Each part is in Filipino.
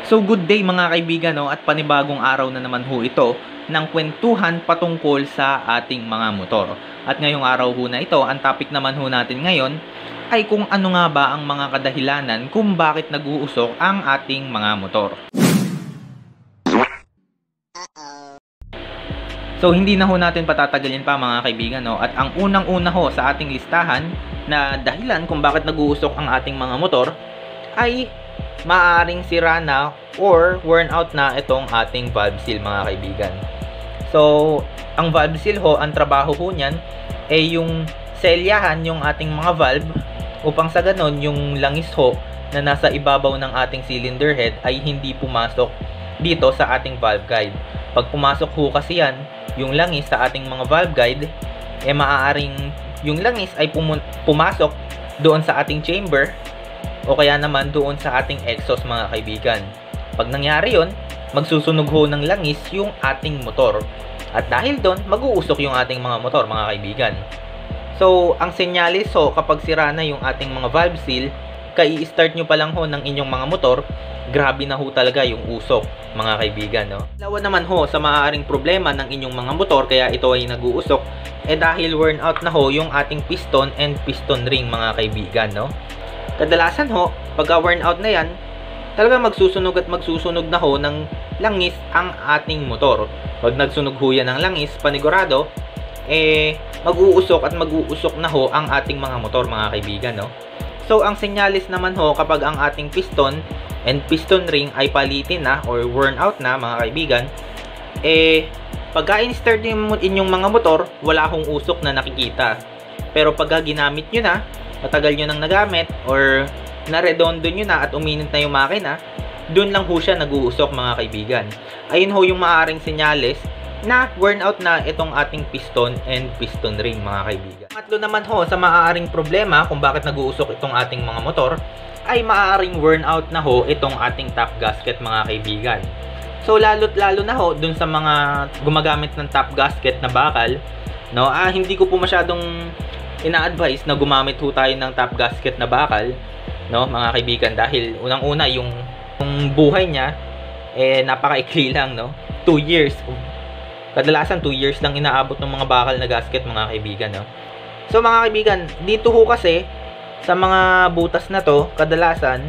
So good day mga kaibigan, no? At panibagong araw na naman ho ito ng kwentuhan patungkol sa ating mga motor. At ngayong araw ho na ito, ang topic naman ho natin ngayon ay kung ano nga ba ang mga kadahilanan kung bakit nag-uusok ang ating mga motor. So hindi na ho natin patatagalin pa mga kaibigan, no? At ang unang-una ho sa ating listahan na dahilan kung bakit nag-uusok ang ating mga motor ay maaaring sira na or worn out na itong ating valve seal mga kaibigan. So ang valve seal ho, ang trabaho ho niyan ay yung selyahan yung ating mga valve upang sa ganon yung langis ho na nasa ibabaw ng ating cylinder head ay hindi pumasok dito sa ating valve guide. Pag pumasok ho kasi yan, yung langis sa ating mga valve guide, maaaring yung langis ay pumasok doon sa ating chamber o kaya naman doon sa ating exhaust mga kaibigan. Pag nangyari yon, magsusunog ho ng langis yung ating motor. At dahil doon, mag-uusok yung ating mga motor mga kaibigan. So, ang senyalis ho kapag sira na yung ating mga valve seal, kai-start nyo pa lang ho ng inyong mga motor, grabe na ho talaga yung usok mga kaibigan, no? Dalawa naman ho sa maaaring problema ng inyong mga motor kaya ito ay nag-uusok, dahil worn out na ho yung ating piston and piston ring mga kaibigan, no? Kadalasan ho, pagka worn out na yan, talagang magsusunog at magsusunog na ho ng langis ang ating motor. Pag nagsunog ho yan ng langis, panigurado, mag-uusok at mag-uusok na ho ang ating mga motor mga kaibigan, no? So, ang senyalis naman ho kapag ang ating piston and piston ring ay palitin na or worn out na mga kaibigan, pagka in-start yung inyong mga motor, wala hong usok na nakikita. Pero pagka ginamit nyo na, matagal nyo nang nagamit or naredondo nyo na at uminit na yung makina, dun lang ho siya nag-uusok mga kaibigan. Ayun ho yung maaaring senyalis na worn out na itong ating piston and piston ring mga kaibigan. Matlo naman ho sa maaaring problema kung bakit nag-uusok itong ating mga motor ay maaaring worn out na ho itong ating top gasket mga kaibigan. So lalo na ho dun sa mga gumagamit ng top gasket na bakal, no? Hindi ko po masyadong ina-advise na gumamit ho tayo ng top gasket na bakal, no mga kaibigan, dahil unang-una yung buhay niya napakaikli lang, no? 2 years. Kadalasan 2 years lang inaabot ng mga bakal na gasket mga kaibigan, no? So mga kaibigan, dito ho kasi sa mga butas na to, kadalasan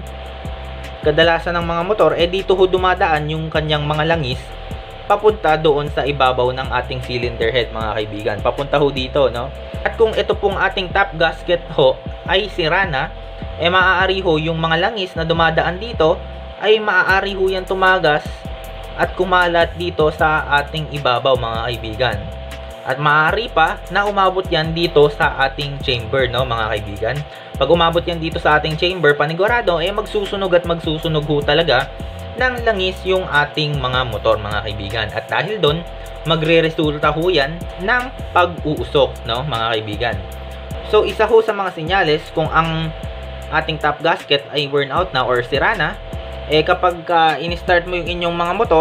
ng mga motor, dito ho dumadaan yung kanyang mga langis papunta doon sa ibabaw ng ating cylinder head mga kaibigan. Papunta ho dito, no? At kung ito pong ating top gasket ho ay sira na, maaari ho yung mga langis na dumadaan dito ay maaari ho yan tumagas at kumalat dito sa ating ibabaw mga kaibigan. At maaari pa na umabot yan dito sa ating chamber, no mga kaibigan. Pag umabot yan dito sa ating chamber, panigurado magsusunog at magsusunog ho talaga ng langis yung ating mga motor mga kaibigan. At dahil doon, magre-resulta ho yan ng pag-uusok, no mga kaibigan. So isa ho sa mga senyales kung ang ating top gasket ay worn out na or sira na, kapag in-start mo yung inyong mga motor,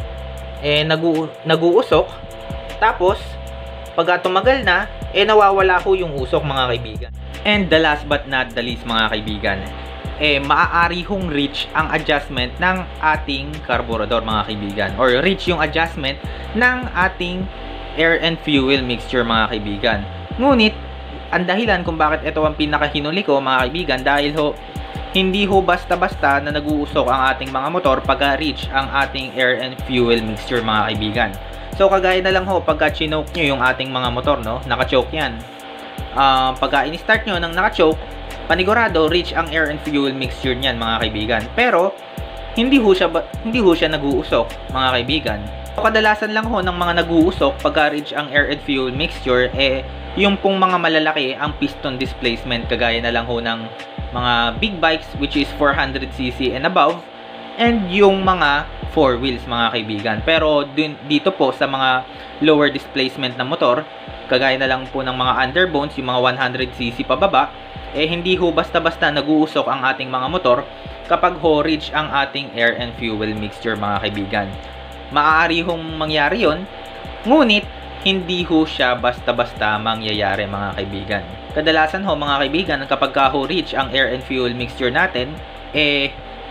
nag-uusok, tapos pag tumagal na, nawawala ho yung usok mga kaibigan. And the last but not the least mga kaibigan, maaari hong reach ang adjustment ng ating carburetor mga kaibigan, or reach yung adjustment ng ating air and fuel mixture mga kaibigan. Ngunit ang dahilan kung bakit ito ang pinakahinuli ko mga kaibigan, dahil ho hindi ho basta-basta na nag-uusok ang ating mga motor pagka reach ang ating air and fuel mixture mga kaibigan. So kagaya na lang ho pagka chinoke nyo yung ating mga motor, no, naka-choke yan. Pagka in-start nyo ng naka-choke, panigurado reach ang air and fuel mixture niyan mga kaibigan. Pero hindi ho siya nag-uusok mga kaibigan. Kadalasan lang ho ng mga nag-uusok pagka reach ang air and fuel mixture, yung pong mga malalaki ang piston displacement, kagaya na lang ho ng mga big bikes which is 400cc and above, and yung mga 4 wheels mga kaibigan. Pero dito po sa mga lower displacement na motor, kagaya na lang po ng mga underbones, yung mga 100cc pababa, hindi ho basta-basta nag-uusok ang ating mga motor kapag ho reach ang ating air and fuel mixture mga kaibigan. Maaari hong mangyari yon, ngunit hindi ho siya basta-basta mangyayari mga kaibigan. Kadalasan ho mga kaibigan, kapag ho reach ang air and fuel mixture natin,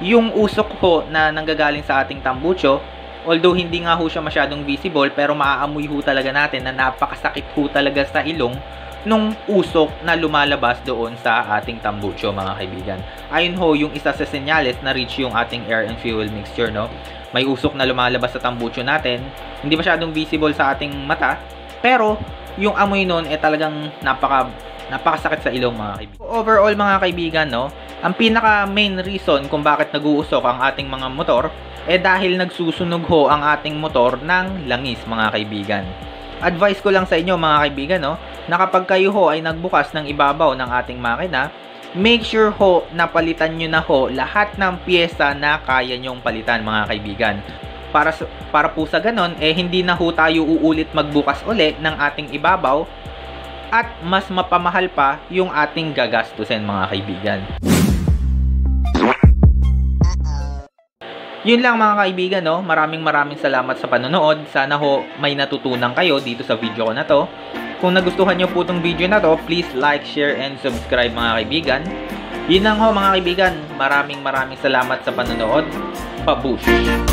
yung usok ho na nanggagaling sa ating tambucho, although hindi nga ho siya masyadong visible, pero maaamoy ho talaga natin na napakasakit ho talaga sa ilong nung usok na lumalabas doon sa ating tambucho, mga kaibigan. Ayun ho yung isa sa senyales na rich yung ating air and fuel mixture, no? May usok na lumalabas sa tambucho natin, hindi masyadong visible sa ating mata, pero yung amoy nun talagang napakasakit sa ilong, mga kaibigan. Overall, mga kaibigan, no, ang pinaka main reason kung bakit nag-uusok ang ating mga motor dahil nagsusunog ho ang ating motor ng langis, mga kaibigan. Advice ko lang sa inyo, mga kaibigan, no, na kapag kayo ho ay nagbukas ng ibabaw ng ating makina, make sure ho na palitan nyo na ho lahat ng pyesa na kaya nyong palitan, mga kaibigan. Para po sa ganon, hindi na ho tayo uulit magbukas uli ng ating ibabaw at mas mapamahal pa yung ating gagastusin, mga kaibigan. Yun lang, mga kaibigan, no? Maraming salamat sa panonood. Sana ho may natutunan kayo dito sa video ko na to. Kung nagustuhan nyo po itong video na to, please like, share, and subscribe, mga kaibigan. Yun lang ho, mga kaibigan. Maraming salamat sa panonood. Babush!